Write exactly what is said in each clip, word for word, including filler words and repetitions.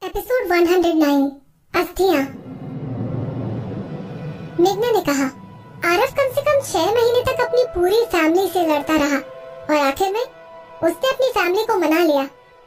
Episode एक सौ नौ अस्थियां। मेघना ने कहा, आरव कम से कम छह महीने तक अपनी पूरी फैमिली से लड़ता रहा और आखिर में उसने अपनी फैमिली को मना लिया।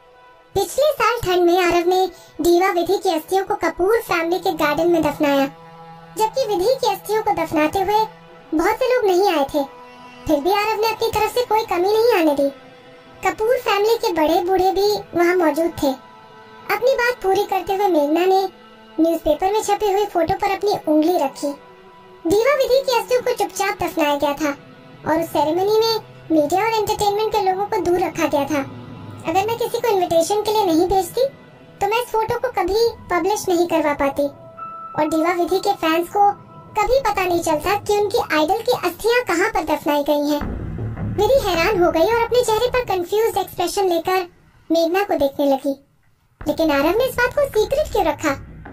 पिछले साल ठंड में आरव ने दीवा विधि की अस्थियों को कपूर फैमिली के गार्डन में दफनाया, जबकि विधि की अस्थियों को दफनाते हुए बहुत से लोग नहीं आए थे। फिर भी आरव ने अपनी तरफ से कोई कमी नहीं आने दी। कपूर फैमिली के बड़े बूढ़े भी वहाँ मौजूद थे। अपनी बात पूरी करते हुए मेघना ने न्यूज़पेपर में छपी हुई फोटो पर अपनी उंगली रखी। दीवा विधि की अस्थियों को चुपचाप दफनाया गया था और उस सेरेमनी में मीडिया और एंटरटेनमेंट के लोगों को दूर रखा गया था। अगर मैं किसी को इनविटेशन के लिए नहीं भेजती तो मैं इस फोटो को कभी पब्लिश नहीं करवा पाती और दीवा विधि के फैंस को कभी पता नहीं चलता कि उनकी आइडल की अस्थियां कहां पर दफनाई गई हैं। विधि हैरान हो गई और अपने चेहरे पर कंफ्यूज्ड एक्सप्रेशन लेकर मेघना को देखने लगी। लेकिन आरव ने इस बात को सीक्रेट क्यों रखा?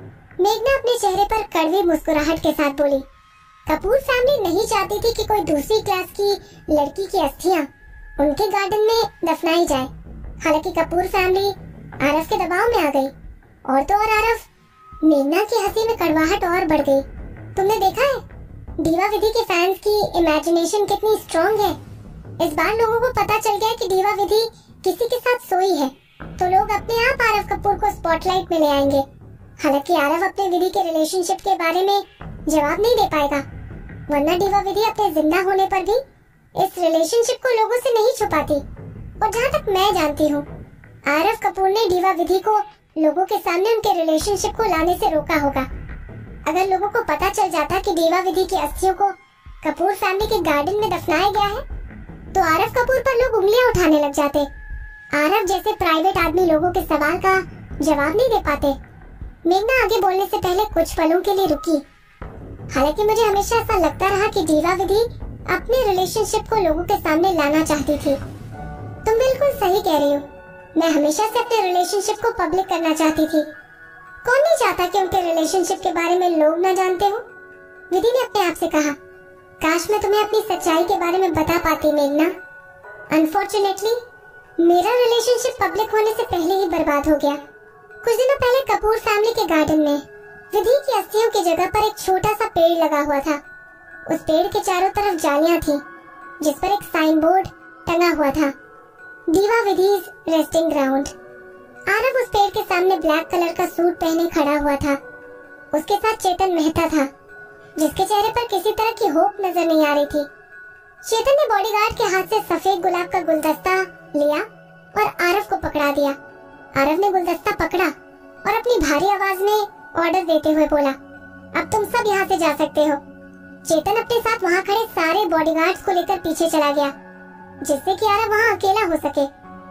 मेघना अपने चेहरे पर कड़वी मुस्कुराहट के साथ बोली, कपूर फैमिली नहीं चाहती थी कि कोई दूसरी क्लास की लड़की की अस्थियां उनके गार्डन में दफनाई जाए। हालांकि कपूर फैमिली आरव के दबाव में आ गई और तो और आरव। मेघना की हंसी में कड़वाहट और बढ़ गई। तुमने देखा है दीवा विधि के फैंस की इमेजिनेशन कितनी स्ट्रॉन्ग है। इस बार लोगों को पता चल गया कि दीवा विधि किसी के साथ सोई है तो लोग अपने आप आरव कपूर को स्पॉटलाइट में ले आएंगे। हालांकि आरव अपने विधि के रिलेशनशिप के बारे में जवाब नहीं दे पाएगा, वरना दीवा विधि अपने जिंदा होने पर भी इस रिलेशनशिप को लोगों से नहीं छुपाती। और जहाँ तक मैं जानती हूँ आरव कपूर ने दीवा विधि को लोगों के सामने उनके रिलेशनशिप को लाने से रोका होगा। अगर लोगों को पता चल जाता कि दीवा विधि की अस्थियों को कपूर फैमिली के गार्डन में दफनाया गया है तो आरव कपूर पर लोग उंगलियां उठाने लग जाते। आरव जैसे प्राइवेट आदमी लोगों के सवाल का जवाब नहीं दे पाते। मेघना आगे बोलने से पहले कुछ पलों के लिए रुकी। हालांकि मुझे हमेशा ऐसा लगता रहा कि दीवा विधि अपने रिलेशनशिप को लोगों के सामने लाना चाहती थी। तुम बिल्कुल सही कह रही हो, मैं हमेशा से अपने रिलेशनशिप को पब्लिक करना चाहती थी। कौन नहीं चाहता कि उनके रिलेशनशिप के बारे में लोग न जानते हो? विधि ने अपने आप से कहा, काश मैं तुम्हें अपनी सच्चाई के बारे में बता पाती मेघना। अनफॉर्चुनेटली मेरा रिलेशनशिप पब्लिक होने से पहले ही बर्बाद हो गया। कुछ दिनों पहले कपूर फैमिली के गार्डन में विधि की अस्थियों की जगह पर एक छोटा सा पेड़ लगा हुआ था। उस पेड़ के चारों तरफ जालियां थी जिस पर एक साइन बोर्ड टंगा हुआ था, दीवा विधिज रेस्टिंग ग्राउंड। आरव उस पेड़ के सामने ब्लैक कलर का सूट पहने खड़ा हुआ था। उसके साथ चेतन मेहता था जिसके चेहरे पर किसी तरह की होप नजर नहीं आ रही थी। चेतन ने बॉडीगार्ड के हाथ से सफेद गुलाब का गुलदस्ता लिया और आरव को पकड़ा दिया। आरव ने गुलदस्ता पकड़ा और अपनी भारी आवाज में ऑर्डर देते हुए बोला, अब तुम सब यहाँ से जा सकते हो। चेतन अपने साथ वहाँ खड़े सारे बॉडीगार्ड्स को लेकर पीछे चला गया जिससे कि आरव वहाँ अकेला हो सके।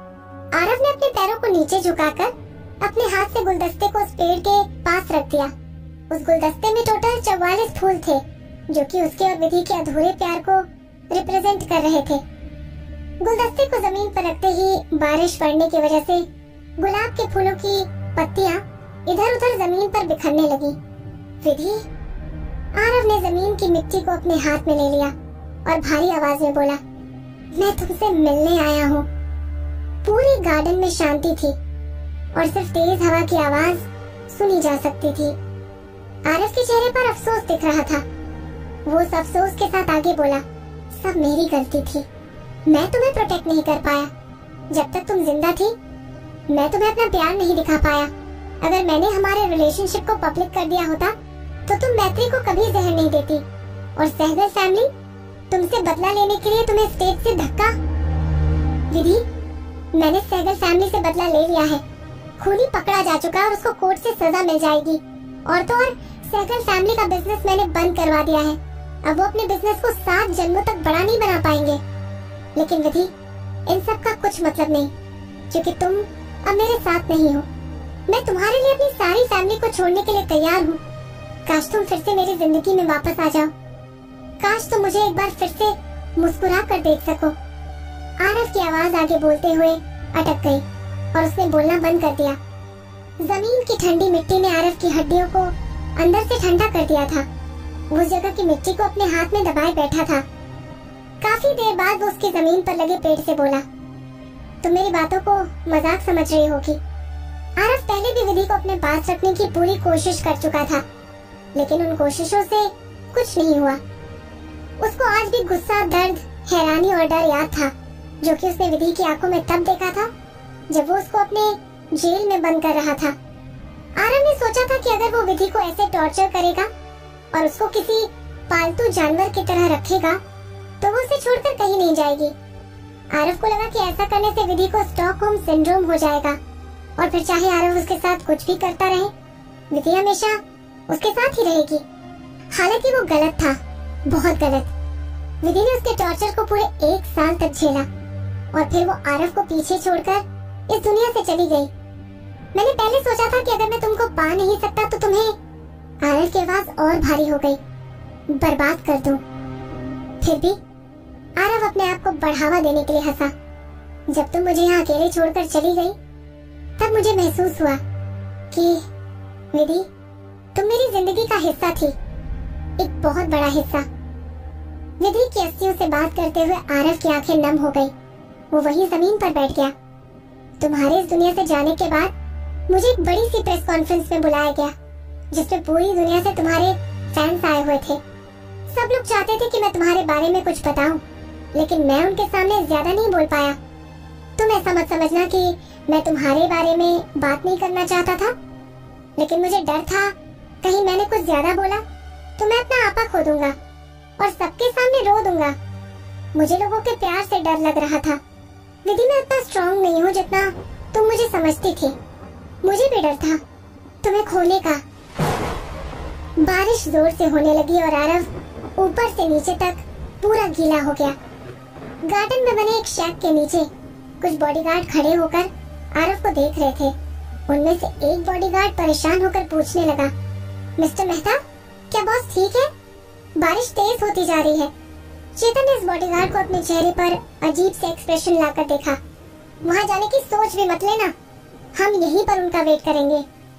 आरव ने अपने पैरों को नीचे झुकाकर अपने हाथ से गुलदस्ते को उस पेड़ के पास रख दिया। उस गुलदस्ते में टोटल चौवालीस फूल थे जो कि उसके और विधि के अधूरे प्यार को रिप्रेजेंट कर रहे थे। गुलदस्ते को जमीन पर रखते ही बारिश पड़ने की वजह से गुलाब के फूलों की पत्तियां इधर उधर जमीन पर बिखरने लगी। विधि, आरव ने जमीन की मिट्टी को अपने हाथ में ले लिया और भारी आवाज में बोला, मैं तुमसे मिलने आया हूँ। पूरे गार्डन में शांति थी और सिर्फ तेज हवा की आवाज सुनी जा सकती थी। आरव के चेहरे पर अफसोस दिख रहा था। वो उस अफसोस के साथ आगे बोला, सब मेरी गलती थी, मैं तुम्हें प्रोटेक्ट नहीं कर पाया। जब तक तुम जिंदा थी मैं तुम्हें अपना प्यार नहीं दिखा पाया। अगर मैंने हमारे रिलेशनशिप को पब्लिक कर दिया होता तो तुम मैत्री को कभी जहर नहीं देती। और सहगल फैमिली, तुमसे बदला लेने के लिए तुम्हें स्टेज से धक्का। विधि, मैंने सहगल फैमिली से बदला ले लिया है। खूनी पकड़ा जा चुका है और उसको कोर्ट से सजा मिल जाएगी। और तो और सहगल फैमिली का बिजनेस मैंने बंद करवा दिया है। अब वो अपने बिजनेस को सात जन्मों तक बड़ा नहीं बना पाएंगे। लेकिन विधि, इन सब का कुछ मतलब नहीं क्योंकि तुम अब मेरे साथ नहीं हो। मैं तुम्हारे लिए अपनी सारी फैमिली को छोड़ने के लिए तैयार हूँ। काश तुम फिर से मेरी जिंदगी में वापस आ जाओ। काश तुम मुझे एक बार फिर से मुस्कुरा कर देख सको। आरव की आवाज आगे बोलते हुए अटक गई और उसने बोलना बंद कर दिया। जमीन की ठंडी मिट्टी ने आरव की हड्डियों को अंदर से ठंडा कर दिया था। उस जगह की मिट्टी को अपने हाथ में दबाए बैठा था। काफी देर बाद वो उसकी जमीन पर लगे पेड़ से बोला, तुम मेरी बातों को मजाक समझ रही होगी। आरव पहले भी विधि को अपने पास रखने की पूरी कोशिश कर चुका था, लेकिन उन कोशिशों से कुछ नहीं हुआ। उसको आज भी गुस्सा, दर्द, हैरानी और डर याद था, जो कि उसने विधि की आंखों में तब देखा था जब वो उसको अपने जेल में बंद कर रहा था। आरव ने सोचा था कि अगर वो विधि को ऐसे टॉर्चर करेगा और उसको किसी पालतू जानवर की तरह रखेगा तो वो उसे छोड़कर कहीं नहीं जाएगी। आरव को लगा कि ऐसा करने से विधि को स्टॉकहोम सिंड्रोम हो जाएगा और फिर चाहे आरव उसके साथ कुछ भी करता रहे, विधि हमेशा उसके साथ ही रहेगी। हालांकि वो गलत था, बहुत गलत। विधि ने उसके टॉर्चर को पूरे एक साल तक झेला और फिर वो आरव को पीछे छोड़कर इस दुनिया से चली गई। मैंने पहले सोचा था कि अगर मैं तुमको पा नहीं सकता तो तुम्हें आरव की आवाज और भारी हो गई, बर्बाद कर दूं। फिर भी आरव अपने आप को बढ़ावा देने के लिए हंसा। जब तुम मुझे यहाँ अकेले छोड़कर चली गई तब मुझे महसूस हुआ कि विधि, तुम मेरी जिंदगी का हिस्सा थी, एक बहुत बड़ा हिस्सा। विधि की अस्थियों से बात करते हुए आरव की आंखें नम हो गई। वो वही जमीन पर बैठ गया। तुम्हारे इस दुनिया से जाने के बाद मुझे एक बड़ी सी प्रेस कॉन्फ्रेंस में बुलाया गया, जिसमें पूरी दुनिया से तुम्हारे फैंस आए हुए थे। सब लोग चाहते थे कि मैं तुम्हारे बारे में कुछ बताऊं, लेकिन मैं उनके सामने ज्यादा नहीं बोल पाया। तुम ऐसा मत समझना कि मैं तुम्हारे बारे में बात नहीं करना चाहता था, लेकिन मुझे डर था कहीं मैंने कुछ ज्यादा बोला तो मैं अपना आपा खो दूंगा और सबके सामने रो दूंगा। मुझे लोगों के प्यार से डर लग रहा था। विधि, मैं उतना स्ट्रॉन्ग नहीं हूँ जितना तुम मुझे समझती थी। मुझे भी डर था तुम्हें खोने का। बारिश जोर से होने लगी और आरव ऊपर से नीचे तक पूरा गीला हो गया। गार्डन में बने एक शैक के नीचे कुछ बॉडीगार्ड खड़े होकर आरव को देख रहे थे। उनमें से एक बॉडीगार्ड परेशान होकर पूछने लगा, मिस्टर मेहता, क्या बॉस ठीक है? बारिश तेज होती जा रही है। चेतन ने इस बॉडीगार्ड को अपने चेहरे पर अजीब से एक्सप्रेशन लाकर देखा। वहाँ जाने की सोच भी मत लेना, हम यहीं पर उनका वेट करेंगे।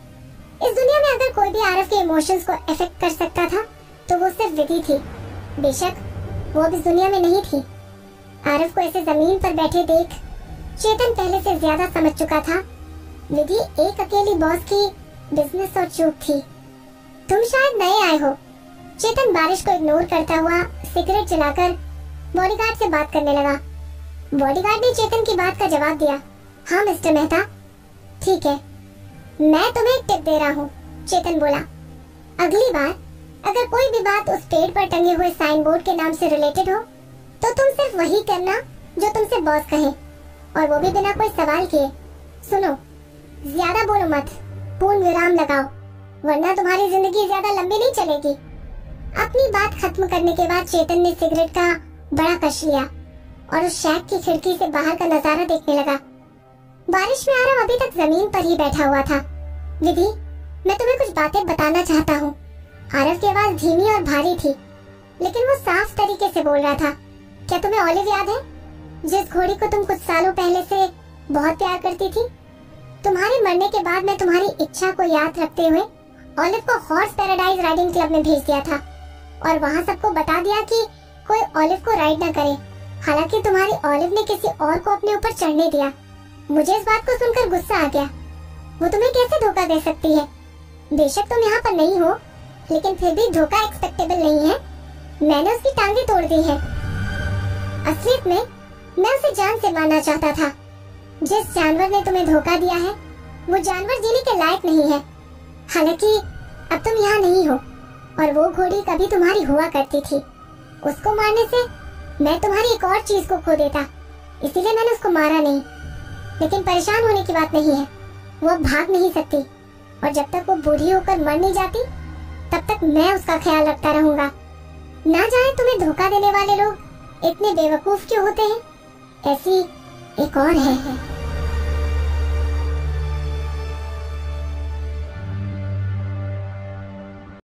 इस दुनिया में अगर कोई भी आरव के इमोशंस को अफेक्ट कर सकता था तो वो सिर्फ विधि थी। बेशक वो अब इस दुनिया में नहीं थी। आरव को ऐसे जमीन पर बैठे देख चेतन पहले से ज्यादा समझ चुका था विधि एक अकेली बॉस की बिजनेस और चूक थी। तुम शायद नए आए हो। चेतन बारिश को इग्नोर करता हुआ सिगरेट जलाकर बॉडीगार्ड से बात करने लगा। बॉडीगार्ड ने चेतन की बात का जवाब दिया, हाँ मिस्टर मेहता, ठीक है, मैं तुम्हें एक टिप दे रहा हूँ। चेतन बोला, अगली बार अगर कोई भी बात उस पेड़ पर टंगे हुए साइन बोर्ड के नाम से रिलेटेड हो तो तुम सिर्फ वही करना जो तुमसे बॉस कहे, और वो भी बिना कोई सवाल किए। सुनो, ज्यादा बोलो मत, पूर्ण विराम लगाओ, वरना तुम्हारी जिंदगी ज्यादा लंबी नहीं चलेगी। अपनी बात खत्म करने के बाद चेतन ने सिगरेट का बड़ा कश लिया और उस शैक की खिड़की से बाहर का नजारा देखने लगा। बारिश में आरव अभी तक जमीन पर ही बैठा हुआ था। विधि, मैं तुम्हें कुछ बातें बताना चाहता हूँ। आरव की आवाज धीमी और भारी थी, लेकिन वो साफ तरीके से बोल रहा था। क्या तुम्हें ऑलिव याद है, जिस घोड़ी को तुम कुछ सालों पहले से बहुत प्यार करती थी? तुम्हारे मरने के बाद मैं तुम्हारी इच्छा को याद रखते हुए ऑलिव को हॉर्स पैराडाइज राइडिंग क्लब में भेज दिया था और वहाँ सबको बता दिया कि कोई ऑलिव को राइड न करे। हालांकि तुम्हारी ऑलिव ने किसी और को अपने ऊपर चढ़ने दिया। मुझे इस बात को सुनकर गुस्सा आ गया। वो तुम्हें कैसे धोखा दे सकती है? बेशक तुम यहाँ पर नहीं हो, लेकिन फिर भी धोखा एक्सपेक्टेबल नहीं है। मैंने उसकी टांगे तोड़ दी है। असलियत में मैं उसे जान से मारना चाहता था। जिस जानवर ने तुम्हें धोखा दिया है वो जानवर जीने के लायक नहीं है। हालांकि अब तुम यहाँ नहीं हो और वो घोड़ी कभी तुम्हारी हुआ करती थी। उसको मारने से मैं तुम्हारी एक और चीज को खो देता, इसीलिए मैंने उसको मारा नहीं। लेकिन परेशान होने की बात नहीं है, वो अब भाग नहीं सकती और जब तक वो बूढ़ी होकर मर नहीं जाती तब तक मैं उसका ख्याल रखता रहूंगा। ना जाने तुम्हें धोखा देने वाले लोग इतने बेवकूफ क्यों होते हैं। ऐसी एक और है, है।